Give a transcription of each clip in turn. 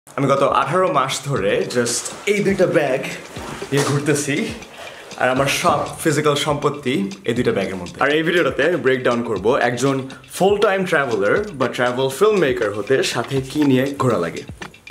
আমি গত 18 মাস ধরে জাস্ট এই দুইটা ব্যাগ নিয়ে ঘুরতেছি আর আমার সব ফিজিক্যাল সম্পত্তি এই দুইটা ব্যাগের মধ্যে। আর এই ভিডিওটাতে আমি ব্রেক ডাউন করবো একজন ফুল টাইম ট্রাভেলার বা ট্রাভেল ফিল্ম মেকার হতে সাথে কি নিয়ে ঘোরা লাগে।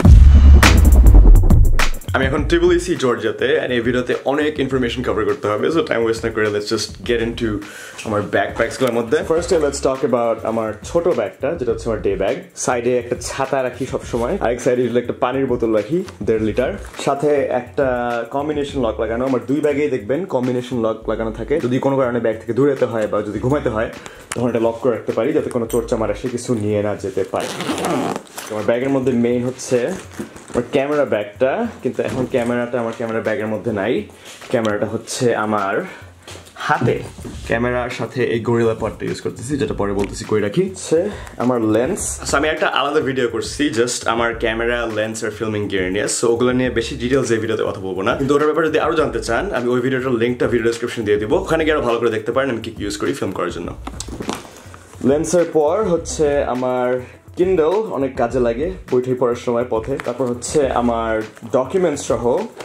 আমি এখন টিবিলিসি জর্জিয়াতে এন্ড এই ভিডিওতে অনেক ইনফরমেশন কভার করতে হবে, সো টাইম ওয়েস্ট না করে লেটস জাস্ট গেট ইনটু আমার ব্যাকপ্যাকসগুলোর মধ্যে। ফার্স্টে লেটস টক অ্যাবাউট আমার ছোট ব্যাগটা, যেটা হচ্ছে আমার ডে ব্যাগ। সাইডে একটা ছাতা রাখি সবসময়, আরেক সাইডে একটা পানির বোতল রাখি 1.5 লিটার, সাথে একটা কম্বিনেশন লক লাগানো। আমার দুই ব্যাগেই দেখবেন কম্বিনেশন লক লাগানো থাকে। যদি কোনো কারণে ব্যাগ থেকে দূরে যেতে হয় বা যদি ঘুমাতে হয় তখন এটা লক করে রাখতে পারি যাতে কোনো চোর চামার এসে কিছু নিয়ে না যেতে পারে। আমার ব্যাগের মধ্যে মেইন হচ্ছে আমার ক্যামেরা ব্যাগটা, কিন্তু এখন ক্যামেরাটা আমার ক্যামেরা ব্যাগের মধ্যে নাই। ক্যামেরাটা হচ্ছে আমার হাতে। ক্যামেরার সাথে এই গরিলা পডটা ইউজ করতেছি, যেটা পরে বলতেছি কই রাখি। আমার লেন্স, আমি একটা আলাদা ভিডিও করছি জাস্ট আমার ক্যামেরা, লেন্স আর ফিল্মিং গিয়ার নিয়ে, সো ওগুলো নিয়ে বেশি ডিটেলস এই ভিডিওতে কথা বলবো না। কিন্তু ওটার ব্যাপারে যদি আরো জানতে চান আমি ওই ভিডিওটার লিঙ্কটা ভিডিও ডেসক্রিপশন দিয়ে দিব, ওখানে গিয়ে আরো ভালো করে দেখতে পারেন আমি কি ইউজ করি ফিল্ম করার জন্য। লেন্সের পর হচ্ছে আমার কিন্ডল, অনেক কাজে লাগে বই পড়ার সময় পথে। তারপর হচ্ছে আমার ডকুমেন্টস সহ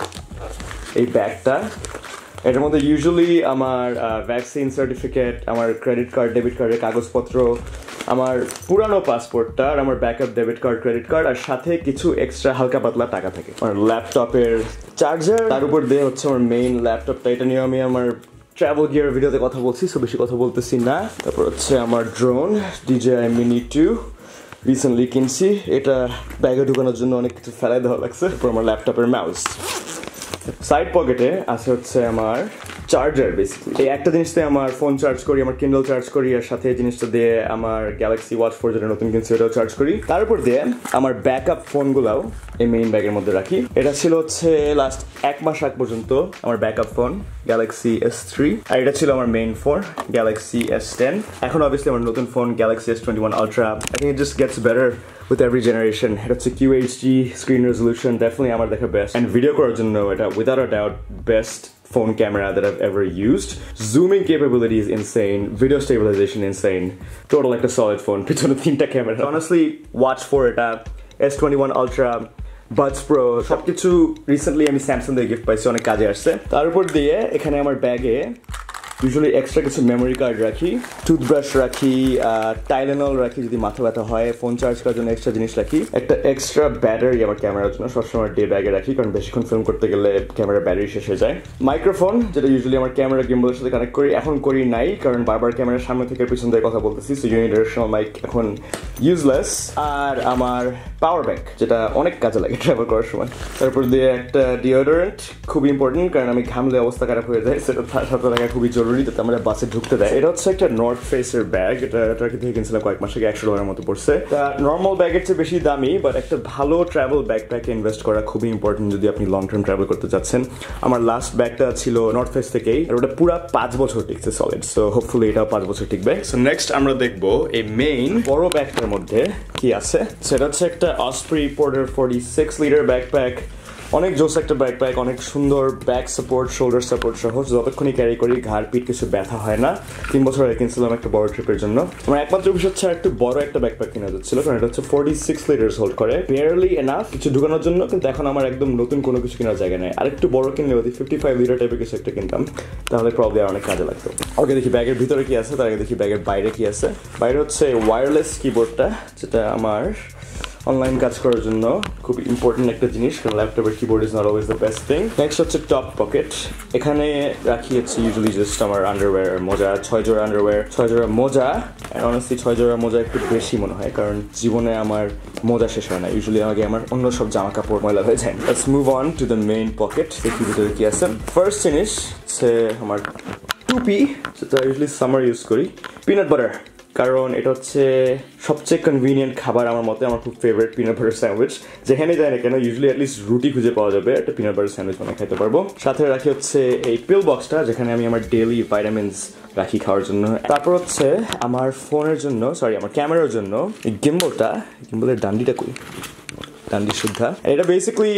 এই ব্যাগটা। এটার মধ্যে ইউজুয়ালি আমার ভ্যাকসিন সার্টিফিকেট, আমার ক্রেডিট কার্ড, ডেবিট কার্ডের কাগজপত্র, আমার পুরানো পাসপোর্টটা আর আমার backup debit card, credit card, আর সাথে কিছু এক্সট্রা হালকা পাতলা টাকা থাকে। আমার ল্যাপটপের চার্জার, তার উপর দিয়ে হচ্ছে আমার মেইন ল্যাপটপটা। এটা নিয়ে আমি আমার ট্রাভেল গিয়ার ভিডিওতে কথা বলছি, সো বেশি কথা বলতেছি না। তারপর হচ্ছে আমার ড্রোন DJI Mini 2 রিসেন্টলি কিনছি, এটা ব্যাগে ঢুকানোর জন্য অনেক কিছু ফেলাই দেওয়া লাগছে। তারপর আমার ল্যাপটপের মাউস। সাইড পকেটে আছে হচ্ছে আমার চার্জার। বেসিক্যালি এই একটা জিনিস দিয়ে আমার ফোন চার্জ করি, আমার কিন্ডল চার্জ করি, আর সাথে এই জিনিসটা দিয়ে আমার গ্যালাক্সি ওয়াচ 4 যেটা নতুন কিনছি ওটাও চার্জ করি। তার উপর দিয়ে আমার ব্যাকআপ ফোনগুলাও এই মেইন ব্যাগের মধ্যে রাখি। এটা ছিল হচ্ছে লাস্ট 1 মাস আগ পর্যন্ত আমার ব্যাকআপ ফোন Galaxy S3, আর এটা ছিল আমার মেইন ফোন Galaxy S10। এখন অবভিয়াসলি আমার নতুন phone Galaxy S21 Ultra। I think it just gets better with every generation. এটা হচ্ছে QHD screen resolution, definitely আমার দেখা বেস্ট, and ভিডিও করার জন্য এটা without a doubt best phone camera that I've ever used. Zooming capability is insane, video stabilization insane, total like a solid phone. পিছনে 3টা camera. Honestly, watch for এটা S21 Ultra, Buds Pro, সবকিছু recently আমি Samsung থেকে gift পাইছি, অনেক কাজে আসছে। তার উপর দিয়ে এখানে আমার ব্যাগে ইউজুয়ালি এক্সট্রা কিছু মেমোরি কার্ড রাখি, টুথব্রাশ রাখি, টাইলেনল রাখি যদি মাথা ব্যথা হয়, ফোন চার্জ করার জন্য এক্সট্রা জিনিস রাখি, একটা এক্সট্রা ব্যাটারি আমার ক্যামেরার জন্য সবসময় ডে ব্যাগে রাখি, কারণ বেশিক্ষণ ফিল্ম করতে গেলে ক্যামেরার ব্যাটারি শেষ হয়ে যায়। মাইক্রোফোন, যেটা ইউজুয়ালি আমার ক্যামেরা গিম্বলের সাথে কানেক্ট করি, এখন করি নাই কারণ বারবার ক্যামেরার সামনে থেকে পিছন দিয়ে কথা বলতেছি, সো ইউনিডাইরেকশনাল মাইক এখন ইউজলেস। আর আমার পাওয়ার ব্যাংক, যেটা অনেক কাজে লাগে ট্রাভেল করার সময়। তারপর দিয়ে একটা ডিওডোরেন্ট, খুব ইম্পর্টেন্ট কারণ আমি ঘামলে অবস্থা খারাপ হয়ে যায়, সেটা সাথে থাকা খুবই জরুরি, যাতে আমরা বাসে ঢুকতে দেয়। এটা হচ্ছে একটা নর্থ ফেসের ব্যাগ, এটা টার্কি থেকে কিনছিলাম কয়েক মাস আগে, $100 মতো পড়ছে। তা নর্মাল ব্যাগের চেয়ে বেশি দামি, বাট একটা ভালো ট্রাভেল ব্যাকপ্যাকে ইনভেস্ট করা খুবই ইম্পর্টেন্ট যদি আপনি লং টার্ম ট্রাভেল করতে যাচ্ছেন। আমার লাস্ট ব্যাগটা ছিল নর্থ ফেস থেকেই, আর ওটা পুরো 5 বছর টিকছে সলিড, সো হোপফুলি এটাও 5 বছর টিকবে। সো নেক্সট আমরা দেখবো এই মেইন বড় ব্যাগটার মধ্যে কি আছে। সেটা হচ্ছে একটা Osprey Porter 46 লিটার ব্যাকপ্যাক। অনেক জোস একটা ব্যাকপ্যাক, অনেক সুন্দর ব্যাক সাপোর্ট, শোল্ডার সাপোর্ট সহ, যতক্ষণই ক্যারি করি ঘাড় পিঠ কিছু ব্যথা হয় না। 3 বছর আগে কিনছিলাম একটা বড় ট্রিপের জন্য। আমার একমাত্র বিষয় হচ্ছে একটু বড় একটা ব্যাকপ্যাক কিনা যাচ্ছিল, কারণ এটা হচ্ছে 46 লিটার্স হোল্ড করে, বেয়ারলি এনাফ কিছু ঢুকানোর জন্য, কিন্তু এখন আমার একদম নতুন কোনো কিছু কেনার জায়গা নেই। আরেকটু বড় কিনলে যদি 55 লিটার টাইপের কিছু একটা কিনতাম তাহলে প্রবলেম আর অনেক কাজে লাগতো। ওকে, দেখি ব্যাগের ভিতরে কি আছে, তার আগে দেখি ব্যাগের বাইরে কি আছে। বাইরে হচ্ছে ওয়্যারলেস কিবোর্ডটা, যেটা আমার অনলাইন কাজ করার জন্য খুব ইম্পর্টেন্ট একটা জিনিস, কারণ ল্যাপটপের keyboard is not always the best thing. Next হচ্ছে টপ পকেট, এখানে রাখি হচ্ছে ইউজুয়ালি জাস্ট আমার আন্ডারওয়্যার, মোজা, 6 জোড়া আন্ডারওয়্যার, 6 জোড়া মোজা। অনেস্টলি 6 জোড়া মোজা একটু বেশি মনে হয়, কারণ জীবনে আমার মোজা শেষ হয় না, ইউজুয়ালি আগে আমার অন্য সব জামা কাপড় ময়লা হয়ে যায়। Let's move on to the main pocket, দেখি ভিতরে কি আছে। ফার্স্ট জিনিস হচ্ছে আমার টুপি, যেটা ইউজুয়ালি সামার ইউজ করি। পিনাট বাটার, কারণ এটা হচ্ছে সবচেয়ে কনভিনিয়েন্ট খাবার আমার মতে। আমার খুব ফেভারিট পিনাট বাটার স্যান্ডউইচ, যেখানে যায় না কেন ইউজুয়ালি অ্যাটলিস্ট রুটি খুঁজে পাওয়া যাবে, একটা পিনাট বাটার স্যান্ডউইচ বানিয়ে খেতে পারবো। সাথে রাখি হচ্ছে এই পিল বক্সটা, যেখানে আমি আমার ডেইলি ভাইটামিনস রাখি খাওয়ার জন্য। তারপর হচ্ছে আমার ফোনের জন্য, আমার ক্যামেরার জন্য এই গিম্বলটা, গিম্বলের ডান্ডিটা কই, ডান্ডি সুদ্ধা। এটা বেসিক্যালি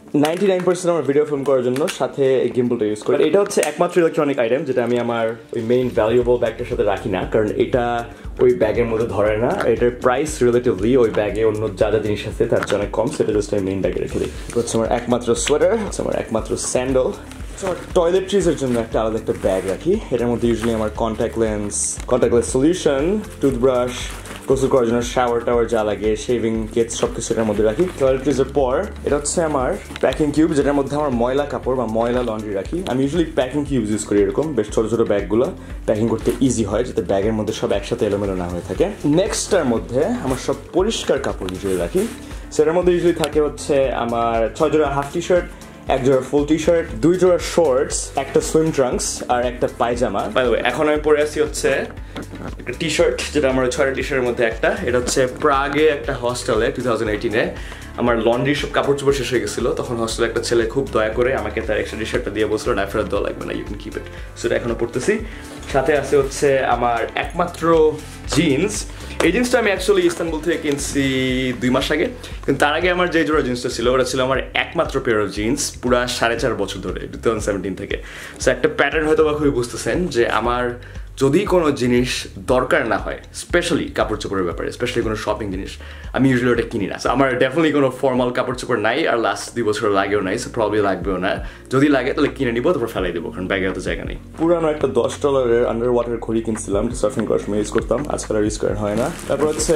99% আমার ভিডিও ফিল্ম করার জন্য সাথে এই গিম্বলটা ইউজ করি। এটা হচ্ছে একমাত্র ইলেকট্রনিক আইটেম যেটা আমি আমার ওই মেইন ভ্যালুয়েবল ব্যাগটার সাথে রাখি না, কারণ এটা ওই ব্যাগের মধ্যে ধরে না। এটার প্রাইস রিলেটিভলি ওই ব্যাগে অন্য যা যা জিনিস আছে তার চেয়ে অনেক কম, সেটা জাস্ট আমি মেইন ব্যাগে রেখে দিই। হচ্ছে আমার একমাত্র সোয়েটার, হচ্ছে আমার একমাত্র স্যান্ডেল। আমার টয়লেট্রিজের জন্য একটা আলাদা একটা ব্যাগ রাখি। এটার মধ্যে ইউজুয়ালি আমার কন্ট্যাক্ট লেন্স সলিউশন, টুথব্রাশ, গোসল করার জন্য শাওয়ার টাওয়ার যা লাগে, শেভিং কিটস সব কিছু এটার মধ্যে রাখি। টয়লেট্রিজের পর এটা হচ্ছে আমার প্যাকিং কিউব, যেটার মধ্যে আমার ময়লা কাপড় বা ময়লা লন্ড্রি রাখি। আমি ইউজুয়ালি প্যাকিং কিউব ইউজ করি, এরকম বেশ ছোট ছোট ব্যাগগুলো প্যাকিং করতে ইজি হয়, যাতে ব্যাগের মধ্যে সব একসাথে এলোমেলো না হয়ে থাকে। নেক্সটটার মধ্যে আমার সব পরিষ্কার কাপড় ইউজুয়ালি রাখি। সেটার মধ্যে ইউজুয়ালি থাকে হচ্ছে আমার 6 জোড়া হাফ টি শার্ট, 1 জোড়া ফুল টি শার্ট, 2 জোড়া শর্টস, একটা সুইম ট্রাঙ্কস আর একটা পায়জামা। বাই দ্য ওয়ে, এখন আমি পরে আছি হচ্ছে একটা টি শার্ট, যেটা আমার 6টা টি শার্টের মধ্যে একটা। এটা হচ্ছে প্রাগে একটা হস্টেলে 2018-এ আমার লন্ড্রির সব কাপড় চোপড় শেষ হয়ে গেছিলো। তখন হস্টেলে একটা ছেলে খুব দয়া করে আমাকে তার এক্সট্রা টি শার্টটা দিয়ে বলছিল না ফেরত দেওয়া লাগবে না, ইউ ক্যান কিপ ইট। সেটা এখনো পড়তেছি। সাথে আছে হচ্ছে আমার একমাত্র জিন্স। এই জিন্সটা আমি অ্যাকচুয়ালি ইস্তানবুল থেকে কিনছি 2 মাস আগে, কিন্তু তার আগে আমার যে জোড়া জিন্সটা ছিল ওটা ছিল আমার একমাত্র পেয়ার অফ জিন্স পুরা 4.5 বছর ধরে, 2017 থেকে। সো একটা প্যাটার্ন হয়তো বা খুবই বুঝতেছেন যে আমার যদি কোনো জিনিস দরকার না হয়, স্পেশালি কাপড় চোপড়ের ব্যাপারে, স্পেশালি কোনো শপিং জিনিস, আমি ইউজুয়ালি ওটা কিনি না। সো আমার ডেফিনেটলি কোনো ফর্মাল কাপড় চোপড় নাই, আর লাস্ট 2 বছর লাগেও নাই, সো প্রবলি লাগবেও না। যদি লাগে তাহলে কিনে নিবো, তারপর ফেলাই দেবো, কারণ ব্যাগে অত জায়গা নেই। পুরানো একটা $10 আন্ডার ওয়াটার ঘড়ি কিনছিলাম, সার্ফিং করার সময় ইউজ করতাম, আজকাল আর ইউজ করা হয় না। তারপর হচ্ছে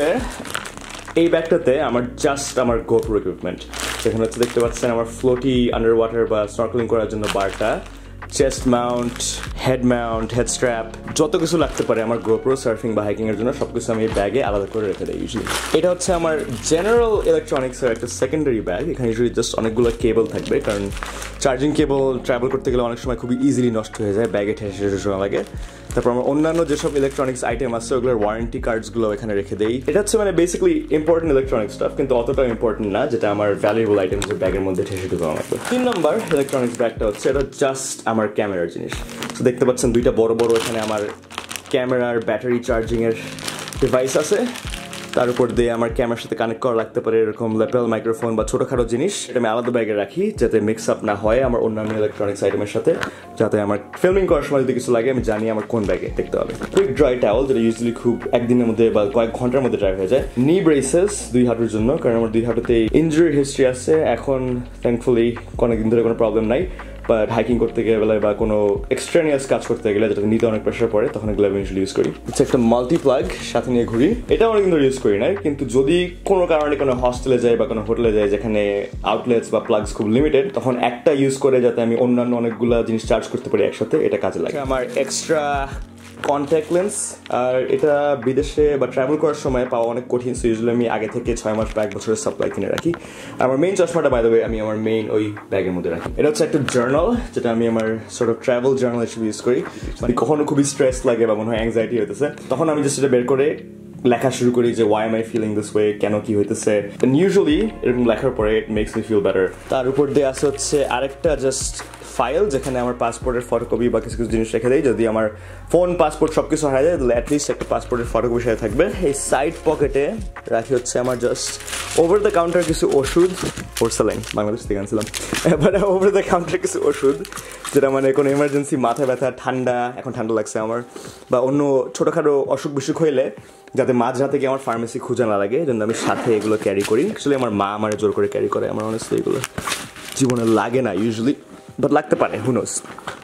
এই ব্যাগটাতে আমার জাস্ট আমার গোপ্রো ইকুইপমেন্ট, সেখানে হচ্ছে দেখতে পাচ্ছেন আমার ফ্লোটি আন্ডার ওয়াটার বা স্নর্কেলিং করার জন্য বারটা, চেস্ট মাউন্ট, হেড স্ট্র্যাপ, যত কিছু লাগতে পারে আমার গোপ্রো সার্ফিং বা হাইকিং এর জন্য সবকিছু আমি এই ব্যাগে আলাদা করে রেখে দিই ইউজুয়ালি। এটা হচ্ছে আমার জেনারেল ইলেকট্রনিক্সের একটা সেকেন্ডারি ব্যাগ। এখানে ইউজুয়ালি জাস্ট অনেকগুলো কেবল থাকবে, কারণ চার্জিং কেবল ট্রাভেল করতে গেলে অনেক সময় খুবই ইজিলি নষ্ট হয়ে যায়, ব্যাগে ঠেসে সময় লাগে। তারপর আমার অন্যান্য যেসব ইলেকট্রনিক্স আইটেম আছে ওগুলোর ওয়ারেন্টি কার্ডসগুলো এখানে রেখে দেই। এটা হচ্ছে মানে বেসিক্যালি ইম্পর্টেন্ট ইলেকট্রনিক স্টাফ, কিন্তু অতটা ইম্পর্টেন্ট না যেটা আমার ভ্যালুয়েবল আইটেমস ব্যাগের মধ্যে ঠেসে ঢুকানো লাগবে। 3 নম্বর ইলেকট্রনিক্স ব্যাগটা হচ্ছে এটা জাস্ট আমার ক্যামেরার জিনিস। তো দেখতে পাচ্ছেন 2টা বড় বড় এখানে আমার ক্যামেরার ব্যাটারি চার্জিংয়ের ডিভাইস আছে। তার উপর দিয়ে আমার ক্যামেরার সাথে কানেক্ট করা লাগতে পারে এরকম ল্যাপেল মাইক্রোফোন বা ছোটোখাটো জিনিস, এটা আমি আলাদা ব্যাগে রাখি যাতে মিক্স আপ না হয় আমার অন্যান্য ইলেকট্রনিক্স আইটেমের সাথে, যাতে আমার ফিল্মিং করার সময় যদি কিছু লাগে আমি জানি আমার কোন ব্যাগে দেখতে হবে। কুইক ড্রাই টাওয়াল, যেটা ইউজুয়ালি খুব একদিনের মধ্যে বা কয়েক ঘন্টার মধ্যে ড্রাই হয়ে যায়। নি ব্রেসেস 2 হাঁটুর জন্য, কারণ আমার 2 হাঁটুতে ইনজুরি হিস্ট্রি আছে। এখন থ্যাঙ্কফুলি অনেকদিন ধরে কোনো প্রবলেম নাই, বাট হাইকিং করতে গেলে বা কোনো এক্সট্রানিয়াস কাজ করতে গেলে যেটা নিতে অনেক প্রেশার পড়ে, তখন এগুলো আমি ইউজ করি। হচ্ছে একটা মাল্টি প্লাগ সাথে নিয়ে ঘুরি। এটা অনেকদিন ধরে ইউজ করি না, কিন্তু যদি কোনো কারণে কোনো হস্টেলে যাই বা কোনো হোটেলে যাই যেখানে আউটলেটস বা প্লাগস খুব লিমিটেড, তখন একটা ইউজ করে যাতে আমি অন্যান্য অনেকগুলো জিনিস চার্জ করতে পারি একসাথে, এটা কাজে লাগে। আমার এক্সট্রা কন্ট্যাক্ট লেন্স, আর এটা বিদেশে বা ট্রাভেল করার সময় পাওয়া অনেক কঠিন, সো ইউজুয়ালি আমি আগে থেকে 6 মাস বা 1 বছরের সাপ্লাই কিনে রাখি। আমার মেইন চশমাটা বাই দ্য ওয়ে আমি আমার মেইন ওই ব্যাগের মধ্যে রাখি। এটা হচ্ছে একটা জার্নাল, যেটা আমি আমার সর্ট অফ ট্রাভেল জার্নাল হিসেবে ইউজ করি। মানে কখনো খুবই স্ট্রেস লাগে বা মনে হয় অ্যাংজাইটি হইতেছে, তখন আমি জাস্ট এটা বের করে লেখা শুরু করি যে why am I feeling this way, কেন কি হইতেছে। ইউজুয়ালি এরকম লেখার পরে it makes me feel better. তার উপর দিয়ে আছে হচ্ছে আরেকটা জাস্ট ফাইল, যেখানে আমার পাসপোর্টের ফটোকপি বা কিছু কিছু জিনিস রেখে দেয়। যদি আমার ফোন পাসপোর্ট সবকিছু হারিয়ে যায় তাহলে অ্যাটলিস্ট একটা পাসপোর্টের ফটোকপি সাথে থাকবে। এই সাইড পকেটে রাখি হচ্ছে আমার জাস্ট ওভার দ্য কাউন্টার কিছু ওষুধ, পোর্সালাইন বাংলাদেশ থেকে আনছিলাম, এবারে ওভার দ্য কাউন্টার কিছু ওষুধ, যেটা মানে কোনো এমার্জেন্সি মাথা ব্যথা, ঠান্ডা, এখন ঠান্ডা লাগছে আমার, বা অন্য ছোটোখাটো অসুখ বিসুখ হইলে যাতে মাঝরাতে গিয়ে আমার ফার্মেসি খুঁজে না লাগে, জন্য আমি সাথে এগুলো ক্যারি করি। অ্যাকচুয়ালি আমার মা আমার জোর করে ক্যারি করে, আমার অনেস্টলি এগুলো জীবনে লাগে না ইউজুয়ালি, বাট লাগতে পারে, হু নোস।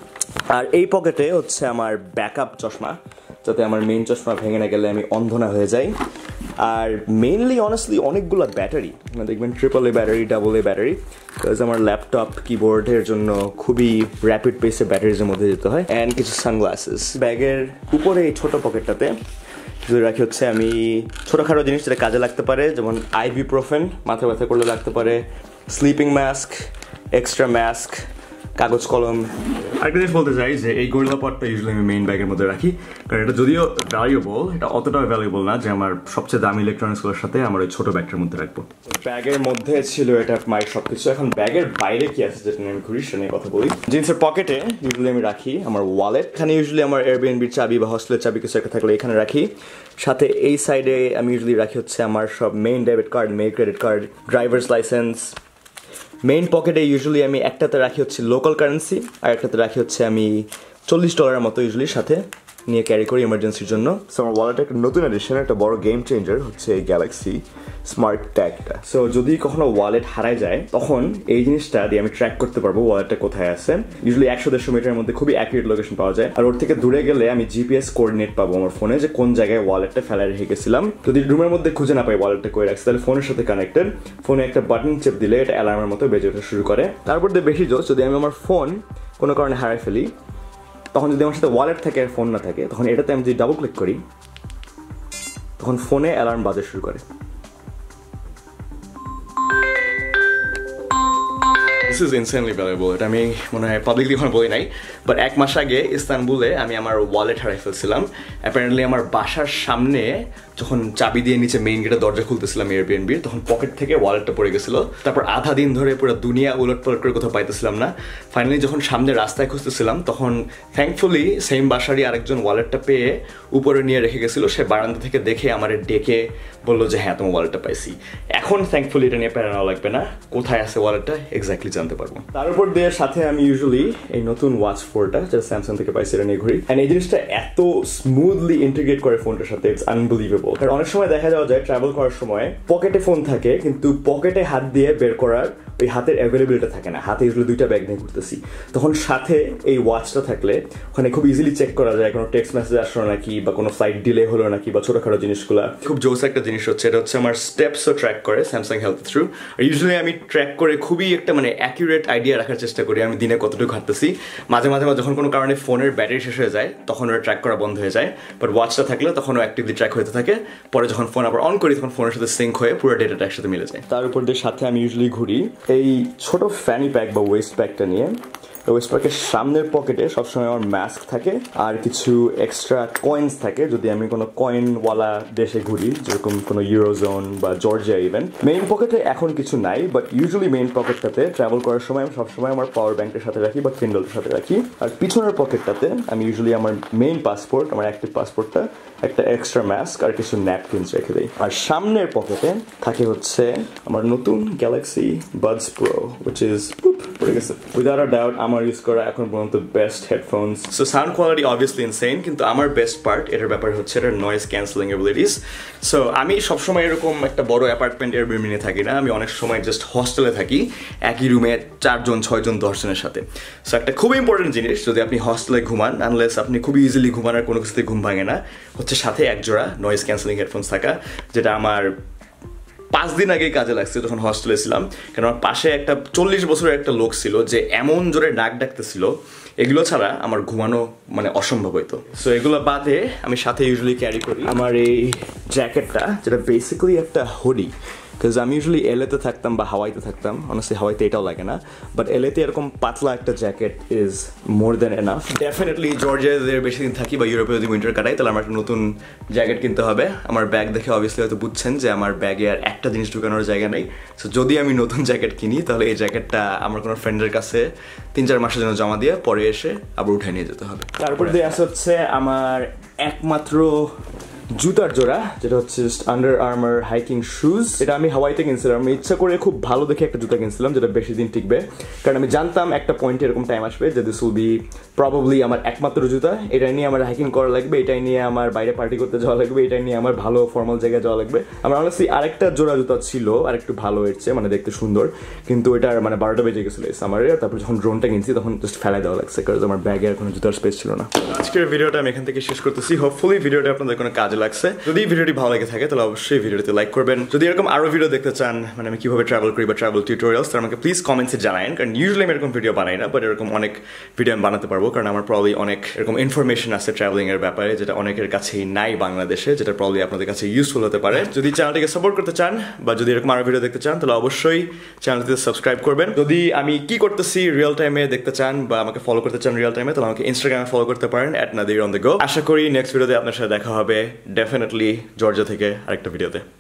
আর এই পকেটে হচ্ছে আমার ব্যাকআপ চশমা, যাতে আমার মেইন চশমা ভেঙে না গেলে আমি অন্ধ না হয়ে যাই। আর মেইনলি অনেস্টলি অনেকগুলো ব্যাটারি, দেখবেন AAA battery, AA battery, because আমার ল্যাপটপ কিবোর্ডের জন্য খুবই র্যাপিড পেসে ব্যাটারিজের মধ্যে যেতে হয়। অ্যান্ড কিছু সানগ্লাসেস। ব্যাগের উপরে এই ছোটো পকেটটাতে যদি রাখি হচ্ছে আমি ছোটোখাটো জিনিস যেটা কাজে লাগতে পারে, যেমন আইবুপ্রোফেন মাথা ব্যথা করলে লাগতে পারে, স্লিপিং মাস্ক, এক্সট্রা মাস্ক, কাগজ কলম। আরেকটা জিনিস বলতে চাই যে এই গরিলা পটটা ইউজুয়ালি আমি মেইন ব্যাগের মধ্যে রাখি, কারণ এটা যদিও ভ্যালুয়েবল, এটা অতটাও ভ্যালুয়েবল না যে আমার সবচেয়ে দামি ইলেকট্রনিক্সগুলোর সাথে আমার ওই ছোটো ব্যাগটার মধ্যে রাখবো। ব্যাগের মধ্যে ছিল এটা মায়ের সব কিছু। এখন ব্যাগের বাইরে কি আছে যেটা নিয়ে আমি ঘুরি সে নিয়ে কথা বলি। জিন্সের পকেটে ইউজুয়ালি আমি রাখি আমার ওয়ালেট, এখানে ইউজুয়ালি আমার এয়ারবিএনবির চাবি বা হস্টেলের চাবি কিছু একটা থাকলে এখানে রাখি। সাথে এই সাইডে আমি ইউজুয়ালি রাখি হচ্ছে আমার সব main debit card, main credit card, drivers licence, main পকেটে ইউজুয়ালি আমি একটাতে রাখি হচ্ছে লোকাল কারেন্সি, আর একটাতে রাখি হচ্ছে আমি $40 মতো ইউজুয়ালি সাথে নিয়ে ক্যারি করি ইমার্জেন্সির জন্য। সো আমার ওয়ালেটে একটা নতুন এডিশন, একটা বড় গেম চেঞ্জার হচ্ছে এই গ্যালাক্সি স্মার্ট ট্যাগটা। সো যদি কখনো ওয়ালেট হারায় যায় তখন এই জিনিসটা দিয়ে আমি ট্র্যাক করতে পারবো ওয়ালেটটা কোথায় আছে। ইউজুয়ালি 100-150 মিটারের মধ্যে খুবই অ্যাকুরেট লোকেশন পাওয়া যায়, আর ওর থেকে দূরে গেলে আমি জিপিএস কোঅর্ডিনেট পাবো আমার ফোনে যে কোন জায়গায় ওয়ালেটটা ফেলা রেখে গেছিলাম। যদি রুমের মধ্যে খুঁজে না পাই ওয়ালেটটা কই রাখছি, তাহলে ফোনের সাথে কানেক্টেড, ফোনে একটা বাটন চেপ দিলে এটা অ্যালার্মের মতো বেজে ওঠা শুরু করে। তারপর দিয়ে বেশি জোস, যদি আমি আমার ফোন কোনো কারণে হারাই ফেলি, তখন যদি আমার সাথে ওয়ালেট থাকে আর ফোন না থাকে, তখন এটাতে আমি যদি ডাবল ক্লিক করি তখন ফোনে অ্যালার্ম বাজতে শুরু করে। This is insanely valuable. এটা আমি মনে হয় পাবলিকলি এখন বলি নাই, বাট 1 মাস আগে ইস্তানবুলে আমি আমার ওয়ালেট হারাই ফেলছিলাম। অ্যাপারেন্টলি আমার বাসার সামনে যখন চাবি দিয়ে নিচে মেইন গেটের দরজা খুলতেছিলাম এয়ারবিএনবির, তখন পকেট থেকে ওয়ালেটটা পড়ে গেছিল। তারপর আধা দিন ধরে পুরো দুনিয়া উলটপালট করে কোথাও পাইতেছিলাম না। ফাইনালি যখন সামনে রাস্তায় খুঁজতেছিলাম তখন থ্যাঙ্কফুলি সেম বাসারই আরেকজন ওয়ালেটটা পেয়ে উপরে নিয়ে রেখে গেছিল। সে বারান্দা থেকে দেখে আমার ডেকে বললো যে হ্যাঁ তোমার ওয়ালেটটা পাইছি। এখন থ্যাঙ্কফুলি এটা নিয়ে প্যারা নেওয়া লাগবে না, কোথায় আছে ওয়ালেটটা এক্স্যাক্টলি জানতে পারবো। তার উপর দিয়ে সাথে আমি ইউজুয়ালি এই নতুন ওয়াচ 4টা যেটা স্যামসাং থেকে পাইছি এটা নিয়ে ঘুরি। এন্ড এই জিনিসটা এত স্মুথলি ইন্টিগ্রেট করে ফোনটার সাথে, ইটস আনবিলিভেবল। কারণ অনেক সময় দেখা যাওয়া যায় ট্রাভেল করার সময় পকেটে ফোন থাকে কিন্তু পকেটে হাত দিয়ে বের করার ওই হাতের অ্যাভেলেবিলিটি থাকে না। হাতে ইউজুয়ালি 2টা ব্যাগ নিয়ে ঘুরতেছি, তখন সাথে এই ওয়াচটা থাকলে ওখানে খুব ইজিলি চেক করা যায় কোনো টেক্সট মেসেজ আসলো নাকি, বা কোনো ফ্লাইট ডিলে হলো নাকি, বা ছোটখাটো জিনিসগুলো। খুব জোস একটা জিনিস হচ্ছে এটা হচ্ছে আমার স্টেপসও ট্র্যাক করে স্যামসাং হেলথ থ্রু। আর ইউজুয়ালি আমি ট্র্যাক করে খুবই একটা মানে অ্যাকুরেট আইডিয়া রাখার চেষ্টা করি আমি দিনে কতটুকু হাঁটতেছি। মাঝে মাঝে যখন কোনো কারণে ফোনের ব্যাটারি শেষ হয়ে যায় তখন ওটা ট্র্যাক করা বন্ধ হয়ে যায়, বাট ওয়াচটা থাকলে তখন ও অ্যাক্টিভলি ট্র্যাক হতে থাকে। পরে যখন ফোন আবার অন করি তখন ফোনের সাথে সিঙ্ক হয়ে পুরো ডেটাটা একসাথে মিলে যায়। তার উপর দিয়ে সাথে আমি ইউজুয়ালি ঘুরি এই ছোট ফ্যানি প্যাক বা ওয়েস্ট প্যাকটা নিয়ে। ওয়েস্ট প্যাকের সামনের পকেটে সবসময় আমার মাস্ক থাকে আর কিছু এক্সট্রা কয়েন্স থাকে যদি আমি কোনো কয়েনওয়ালা দেশে ঘুরি, যেরকম কোনো ইউরোজোন বা জর্জিয়া ইভেন। মেইন পকেটে এখন কিছু নাই, বাট ইউজুয়ালি মেইন পকেটটাতে ট্রাভেল করার সময় আমি সবসময় আমার পাওয়ার ব্যাংকের সাথে রাখি বা কিন্ডলের সাথে রাখি। আর পিছনের পকেটটাতে আমি ইউজুয়ালি আমার মেইন পাসপোর্ট, আমার অ্যাক্টিভ পাসপোর্টটা, একটা এক্সট্রা মাস্ক আর কিছু ন্যাপকিনস রেখে দিই। আর সামনের পকেটে থাকে হচ্ছে আমার নতুন Galaxy Buds Pro, which is পড়ে গেছে। উইদাউট আ ডাউট আমার ইউজ করা এখন পর্যন্ত best headphones. So sound quality obviously insane, কিন্তু আমার বেস্ট পার্ট এটার ব্যাপার হচ্ছে এটার নয়েজ ক্যান্সেলিং এবিলিটিস। সো আমি সবসময় এরকম একটা বড় অ্যাপার্টমেন্ট এয়ারবিএনবি নিয়ে থাকি না, আমি অনেক সময় জাস্ট হস্টেলে থাকি একই রুমে 4 জন 6 জন 10 জনের সাথে। সো একটা খুব ইম্পর্টেন্ট জিনিস যদি আপনি হস্টেলে ঘুমান, আনলেস আপনি খুব ইজিলি ঘুমান আর কোনো কিছুতে ঘুম ভাঙে না, হচ্ছে সাথে এক জোড়া নয়েজ ক্যান্সেলিং হেডফোনস থাকা, যেটা আমার 5 দিন আগে কাজে লাগছে যখন হস্টেলে ছিলাম। কারণ আমার পাশে একটা 40 বছরের একটা লোক ছিল যে এমন জোরে ডাক ডাকতেছিল, এগুলো ছাড়া আমার ঘুমানো মানে অসম্ভব হইতো। সো এগুলো বাদে আমি সাথে ইউজুয়ালি ক্যারি করি আমার এই জ্যাকেটটা, যেটা বেসিক্যালি একটা হুডি। বিকজ আমি ইউজুয়ালি এলেতে থাকতাম বা হাওয়াইতে থাকতাম, অনেস্টলি হাওয়াইতে এটাও লাগে না, বাট এলেতে এরকম পাতলা একটা jacket is more than enough. Definitely জর্জিয়াতে বেশি দিন থাকি বা ইউরোপে যদি উইন্টার কাটাই তাহলে আমার একটা নতুন জ্যাকেট কিনতে হবে। আমার ব্যাগ দেখে অবভিয়াসলি হয়তো বুঝছেন যে আমার ব্যাগে আর একটা জিনিস ঢুকানোর জায়গা নেই। সো যদি আমি নতুন জ্যাকেট কিনি তাহলে এই জ্যাকেটটা আমার কোনো ফ্রেন্ডের কাছে 3-4 মাসের জন্য জমা দিয়ে পরে এসে আবার উঠে নিয়ে যেতে হবে। তারপর দিয়ে আসা হচ্ছে আমার একমাত্র জুতার জোড়া, যেটা হচ্ছে আন্ডার আর্মার হাইকিং শুজ। এটা আমি হাওয়াইতে কিনছিলাম, আমি ইচ্ছা করে খুব ভালো দেখে একটা জুতা কিনছিলাম যেটা বেশি দিন টিকবে, কারণ আমি জানতাম একটা পয়েন্টে এরকম টাইম আসবে যে দিস উইল বি প্রবাবলি আমার একমাত্র জুতা। এটাই নিয়ে আমার হাইকিং করা লাগবে, এটাই নিয়ে আমার বাইরে পার্টি করতে যাওয়া লাগবে, এটাই নিয়ে আমার ভালো ফর্মাল জায়গায় যাওয়া লাগবে। আমার অনেস্টলি আরেকটা জোড়া জুতা ছিল আর একটু ভালো এর চেয়ে, মানে দেখতে সুন্দর, কিন্তু এটার মানে 12টা বেজে গেছিল এই সামারে। তারপর যখন ড্রোনটা কিনছি তখন জাস্ট ফেলাই দেওয়া লাগছে, কারণ আমার ব্যাগে আর কোনো জুতার স্পেস ছিল না। আজকের ভিডিওটা আমি এখান থেকে শেষ করতেছি। হোপফুলি ভিডিওটা আপনাদের কোনো কাজে লাগছে। যদি ভিডিওটি ভালো লাগে থাকে তাহলে অবশ্যই ভিডিওতে লাইক করবেন। যদি এরকম আরো ভিডিও দেখতে চান, মানে আমি কিভাবে ট্রাভেল করি বা ট্রাভেল টিউটোরিয়ালস, তাহলে আমাকে প্লিজ কমেন্টসে জানায়েন, কারণ ইউজুয়ালি আমি এরকম ভিডিও বানাই না, বাট এরকম অনেক ভিডিও আমি বানাতে পারবো, কারণ আমার প্রবলি অনেক এরকম ইনফরমেশন আছে ট্রাভেলিং এর ব্যাপারে যেটা অনেকের কাছেই নাই বাংলাদেশে, যেটা প্রবলি আপনাদের কাছে ইউজফুল হতে পারে। যদি চ্যানেলটিকে সাপোর্ট করতে চান বা যদি এরকম আরো ভিডিও দেখতে চান তাহলে অবশ্যই চ্যানেলটিতে সাবস্ক্রাইব করবেন। যদি আমি কি করতেছি রিয়েল টাইমে দেখতে চান বা আমাকে ফলো করতে চান রিয়েল টাইমে, তাহলে আমাকে ইনস্টাগ্রামে ফলো করতে পারেন @nadir on the go। আশা করি নেক্সট ভিডিওতে আপনার সাথে দেখা হবে, ডেফিনেটলি জর্জিয়া থেকে আরেকটা ভিডিওতে।